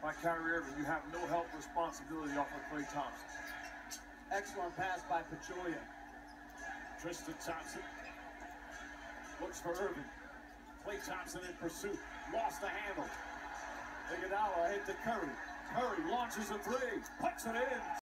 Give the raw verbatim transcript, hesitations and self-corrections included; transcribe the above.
by Kyrie Irving. You have no help responsibility off of Klay Thompson. Excellent pass by Pachulia. Tristan Thompson looks for Irving. Klay Thompson in pursuit. Lost the handle. Iguodala ahead to Curry. Curry launches a three. Puts it in.